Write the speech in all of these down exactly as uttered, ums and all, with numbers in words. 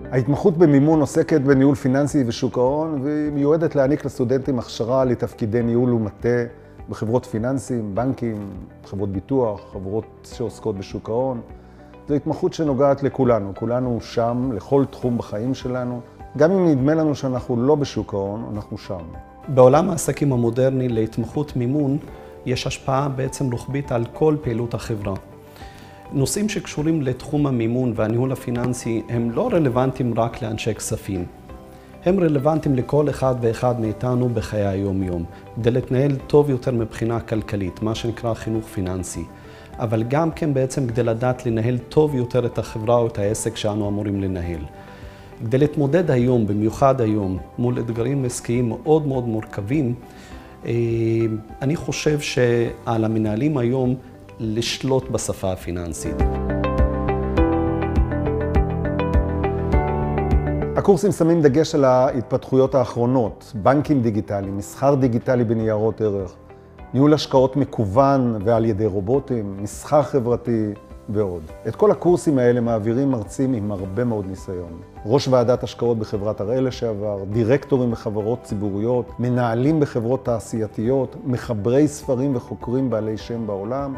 ההתמחות במימון עוסקת בניהול פיננסי ושוק ההון, והיא מיועדת להעניק לסטודנטים הכשרה לתפקידי ניהול ומטה בחברות פיננסיים, בנקים, חברות ביטוח, חברות שעוסקות בשוק ההון. זו התמחות שנוגעת לכולנו, כולנו שם, לכל תחום בחיים שלנו. גם אם נדמה לנו שאנחנו לא בשוק ההון, אנחנו שם. בעולם העסקים המודרני להתמחות מימון יש השפעה בעצם רוחבית על כל פעילות החברה. נושאים שקשורים לתחום המימון והניהול הפיננסי הם לא רלוונטיים רק לאנשי כספים. הם רלוונטיים לכל אחד ואחד מאיתנו בחיי היום-יום, כדי להתנהל טוב יותר מבחינה כלכלית, מה שנקרא חינוך פיננסי. אבל גם כן בעצם כדי לדעת לנהל טוב יותר את החברה או את העסק שאנו אמורים לנהל. כדי להתמודד היום, במיוחד היום, מול אתגרים עסקיים מאוד מאוד מורכבים, אני חושב שעל המנהלים היום לשלוט בשפה הפיננסית. הקורסים שמים דגש על ההתפתחויות האחרונות, בנקים דיגיטליים, מסחר דיגיטלי בניירות ערך, ניהול השקעות מקוון ועל ידי רובוטים, מסחר חברתי ועוד. את כל הקורסים האלה מעבירים מרצים עם הרבה מאוד ניסיון. ראש ועדת השקעות בחברת הראל לשעבר, דירקטורים בחברות ציבוריות, מנהלים בחברות תעשייתיות, מחברי ספרים וחוקרים בעלי שם בעולם.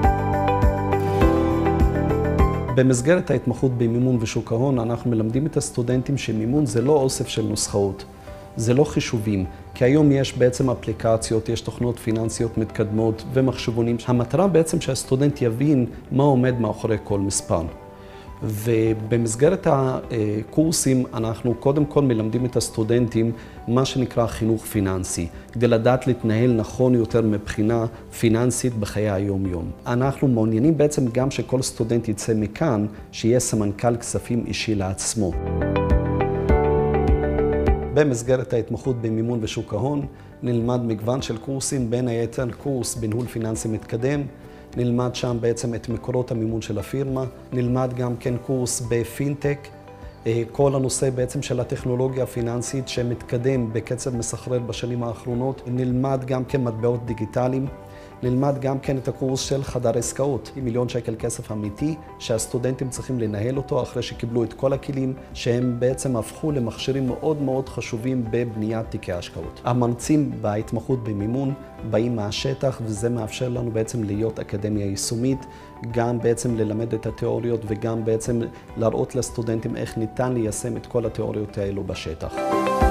במסגרת ההתמחות במימון ושוק ההון, אנחנו מלמדים את הסטודנטים שמימון זה לא אוסף של נוסחאות, זה לא חישובים, כי היום יש בעצם אפליקציות, יש תוכנות פיננסיות מתקדמות ומחשבונים. המטרה בעצם שהסטודנט יבין מה עומד מאחורי כל מספר. ובמסגרת הקורסים אנחנו קודם כל מלמדים את הסטודנטים מה שנקרא חינוך פיננסי, כדי לדעת להתנהל נכון יותר מבחינה פיננסית בחיי היום-יום. אנחנו מעוניינים בעצם גם שכל סטודנט יצא מכאן, שיהיה סמנכ"ל כספים אישי לעצמו. במסגרת ההתמחות במימון ושוק ההון נלמד מגוון של קורסים, בין היתר קורס בניהול פיננסי מתקדם, נלמד שם בעצם את מקורות המימון של הפירמה, נלמד גם כן קורס בפינטק, כל הנושא בעצם של הטכנולוגיה הפיננסית שמתקדם בקצב מסחרר בשנים האחרונות, נלמד גם כן מטבעות דיגיטליים, נלמד גם כן את הקורס של חדר עסקאות, מיליון שקל כסף אמיתי, שהסטודנטים צריכים לנהל אותו אחרי שקיבלו את כל הכלים, שהם בעצם הפכו למכשירים מאוד מאוד חשובים בבניית תיקי השקעות. המרצים בהתמחות במימון באים מהשטח, וזה מאפשר לנו בעצם להיות אקדמיה יישומית, גם בעצם ללמד את התיאוריות וגם בעצם להראות לסטודנטים איך ניתן ליישם את כל התיאוריות האלו בשטח.